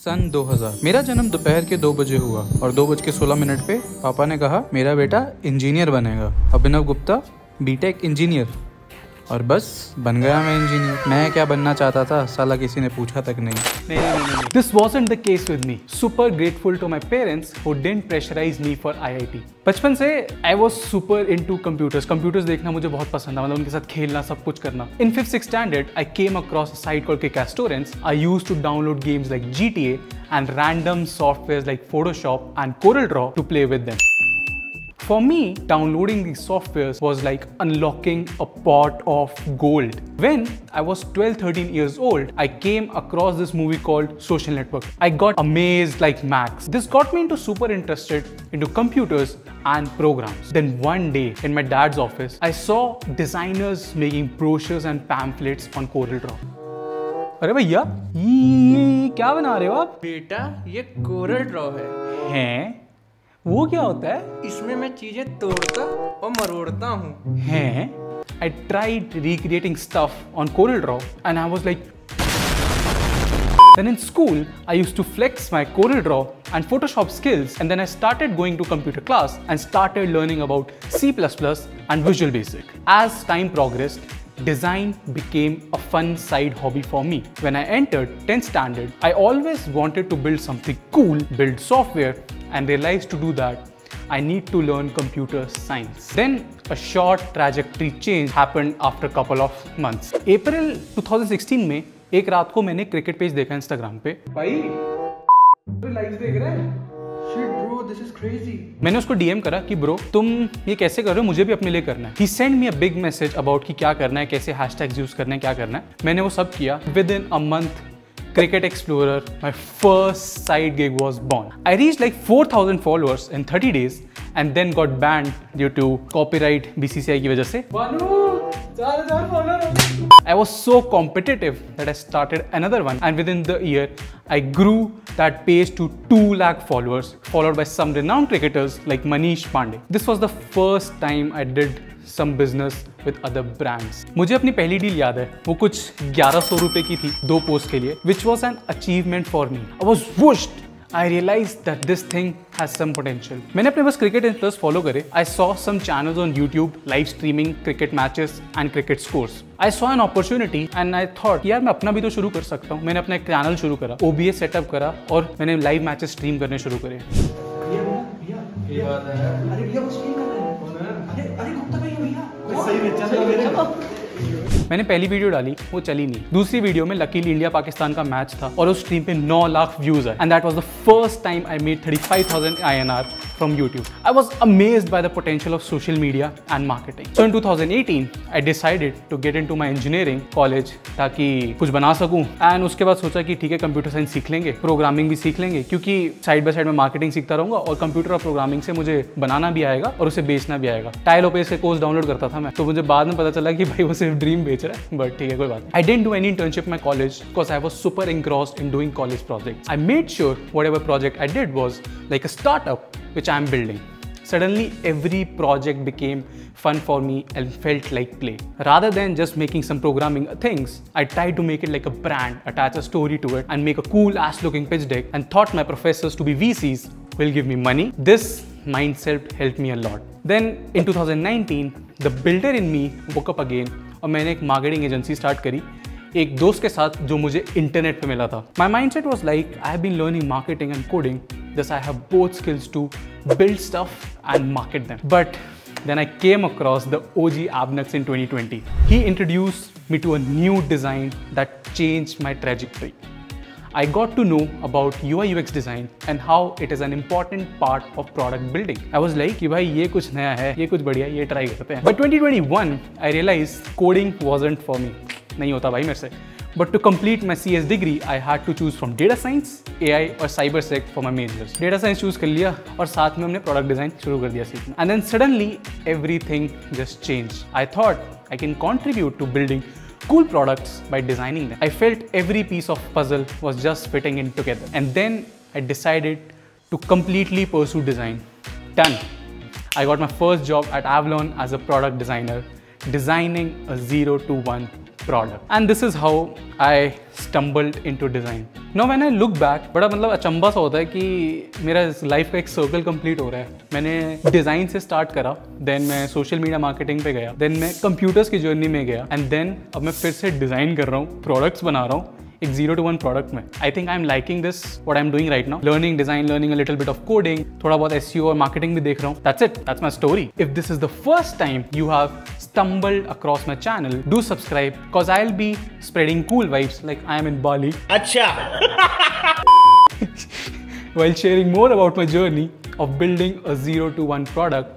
सन 2000। मेरा जन्म दोपहर के 2 बजे हुआ और 2:16 पे पापा ने कहा मेरा बेटा इंजीनियर बनेगा, अभिनव गुप्ता बीटेक इंजीनियर। और बस बन गया मैं इंजीनियर। मैं क्या बनना चाहता था साला किसी ने पूछा तक नहीं। This wasn't the case with me. Super grateful to my parents who didn't pressurize me for IIT. बचपन से I was super into computers. Computers देखना मुझे बहुत पसंद था, मतलब उनके साथ खेलना, सब कुछ करना. In 5th-6th standard, I came across a site called cricketexplorer. I used to download games like GTA and random softwares like Photoshop and CorelDRAW to play with them. For me, downloading these softwares was like unlocking a pot of gold. When I was 12-13 years old, I came across this movie called Social Network. I got amazed like Max. This got me into super interested into computers and programs. Then one day in my dad's office, I saw designers making brochures and pamphlets on CorelDRAW. अरे भैया ये क्या बना रहे हो आप? बेटा ये CorelDRAW हैं? वो क्या होता है? इसमें मैं चीजें तोड़ता और मरोड़ता हूँ। हैं? I tried recreating stuff on CorelDRAW and I was like. Then in school, I used to flex my CorelDRAW and Photoshop skills, and then I started going to computer class and started learning about C++ and Visual Basic. As time progressed, design became a fun side hobby for me. When I entered 10th standard, I always wanted to build something cool, build software, and realized to do that, I need to learn computer science. Then a short trajectory change happened after a couple of months. April 2016 में एक रात को मैंने cricket page देखा Instagram पे। भाई lives देख रहे हैं? Shit bro, this is crazy. मैंने उसको डीएम करा कि ब्रो तुम ये कैसे कर रहे हो, मुझे भी अपने लिए करना है। He sent me a big message about कि क्या करना है, कैसे हैशटैग्स यूज करना है, क्या करना है। मैंने वो सब किया। Within a month, Cricket Explorer, my first side gig was born. I reached like 4,000 followers in 30 days and then got banned due to copyright BCCI की वजह से. Bhanu, 4,000 follower. I was so competitive that I started another one, and within the year, I grew that page to 2 lakh followers, followed by some renowned cricketers like Manish Pandey. This was the first time I did some business with other brands. मुझे अपनी पहली deal याद है, वो कुछ 1100 रुपए की थी 2 पोस्ट के लिए, which was an achievement for me. I was whooshed. I realized that this thing has some potential. मैंने अपने बस क्रिकेट इंफ्लुएंस फॉलो करे. I saw some channels on YouTube live streaming cricket matches and cricket scores. I saw an opportunity and I thought यार मैं अपना भी तो शुरू कर सकता हूँ. मैंने अपना एक चैनल शुरू करा, OBS सेटअप करा और मैंने लाइव मैचेस स्ट्रीम करने शुरू करे. मैंने पहली वीडियो डाली, वो चली नहीं. दूसरी वीडियो में लकीली इंडिया पाकिस्तान का मैच था और उस स्ट्रीम पे 9 लाख व्यूज है. And that was the first time I made 35,000 INR from YouTube. I was amazed by the potential of social media and marketing. So in 2018, I decided to get into my engineering college ताकि कुछ बना सकूं. And उसके बाद सोचा कि ठीक है कंप्यूटर साइंस सीख लेंगे, प्रोग्रामिंग भी सीख लेंगे, क्योंकि साइड बाय साइड में मार्केटिंग सीखता रहूंगा और कंप्यूटर और प्रोग्रामिंग से मुझे बनाना भी आएगा और उसे बेचना भी आएगा. टाइल ओपेस के कोर्स डाउनलोड करता था मैं, तो मुझे बाद में पता चला कि भाई वो सिर्फ ड्रीम बेच रहा है, बट ठीक है कोई बात. I didn't do any internship in my college because I was super engrossed in doing college projects. I made sure whatever project I did was like a startup which I am building. Suddenly, every project became fun for me and felt like play. Rather than just making some programming things, I tried to make it like a brand, attach a story to it, and make a cool ass looking pitch deck, and thought my professors to be VCs will give me money. This mindset helped me a lot. Then in 2019, the builder in me woke up again, और मैंने एक marketing agency start करी. एक दोस्त के साथ जो मुझे इंटरनेट पे मिला था. My mindset was like, I have been learning marketing and coding, thus I have both skills to build stuff and market them. But then I came across the OG abhnvx in 2020. He introduced me to a new design that changed my trajectory. I got to know about UI UX design and how it is an important part of product building. I was like कि भाई ये कुछ नया है, ये कुछ बढ़िया, ये ट्राई करते हैं. But 2021, I realized coding wasn't for me. नहीं होता भाई मेरे से. But to complete my CS degree, I had to choose from data science, AI और cyber sec for my majors. Data science choose कर लिया और साथ में हमने product design शुरू कर दिया सीखना. And then suddenly everything just changed. I thought I can contribute to building cool products by designing them. I felt every piece of puzzle was just fitting in together. And then I decided to completely pursue design. Done. I got my first job at Avalon as a product designer, designing a 0 to 1 product. And this is how I stumbled into design. Now when I look back, बड़ा मतलब अचंबा सा होता है कि मेरा life का एक circle complete हो रहा है. मैंने डिज़ाइन से स्टार्ट करा, देन मैं सोशल मीडिया मार्केटिंग पे गया, देन मैं कंप्यूटर्स की जर्नी में गया, एंड देन अब मैं फिर से डिज़ाइन कर रहा हूँ, प्रोडक्ट्स बना रहा हूँ एक 0 to 1 प्रोडक्ट में. I think I am liking this what I am doing right now. Learning design, learning a little bit of coding, थोड़ा बहुत SEO और मार्केटिंग भी देख रहा हूँ. That's it, that's my story. If this is the first time you have stumbled across my channel, do subscribe because I'll be spreading cool vibes like I am in Bali. Acha. While sharing more about my journey of building a 0 to 1 product